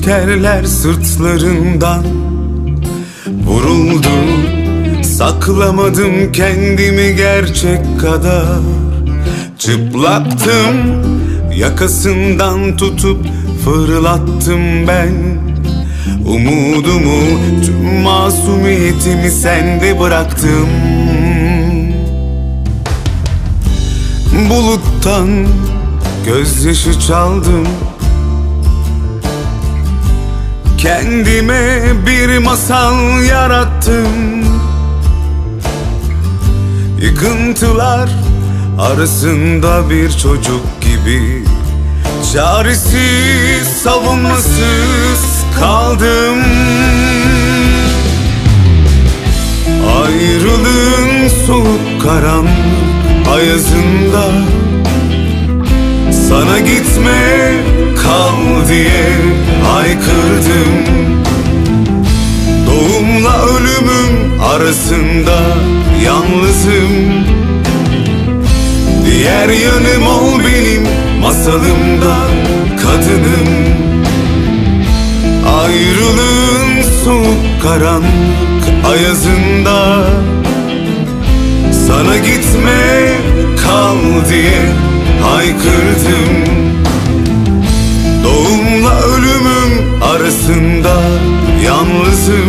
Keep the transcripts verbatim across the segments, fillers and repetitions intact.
terler sırtlarından vuruldu. Saklamadım kendimi gerçek kadar. Çıplaktım, yakasından tutup fırlattım ben. Umudumu, tüm masumiyetimi sende bıraktım. Buluttan gözyaşı çaldım. Kendime bir masal yarattım. Yıkıntılar arasında bir çocuk gibi çaresiz, savunmasız kaldım. Ayrılığın soğuk karanlık ayazında sana gitme kal diye haykırdım. Doğumla ölümüm arasında yalnızım. Diğer yanım ol benim masalımda kadınım. Ayrılığın soğuk karanlık ayazında sana gitme kal diye haykırdım. Doğumla ölümüm arasında yalnızım.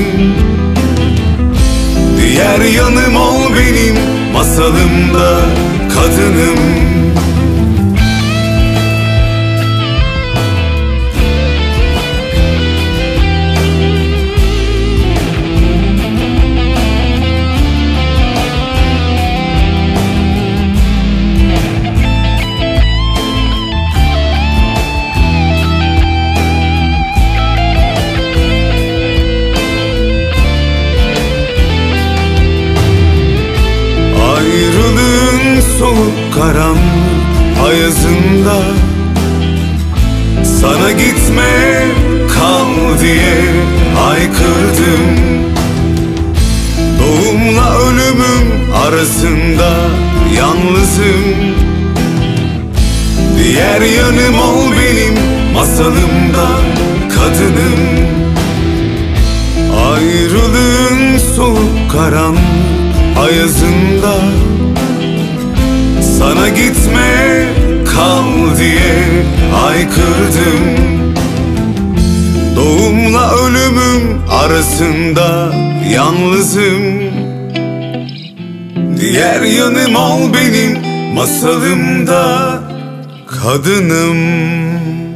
Diğer yanım ol benim masalımda kadınım. Ayrılığın soğuk karanlık ayazında sana gitme kal diye haykırdım. Doğumla ölümüm arasında yalnızım. Diğer yanım ol benim masalımda kadınım. Ayrılığın soğuk karanlık ayazında sana gitme kal diye haykırdım. Doğumla ölümüm arasında yalnızım. Diğer yanım ol benim masalımda kadınım.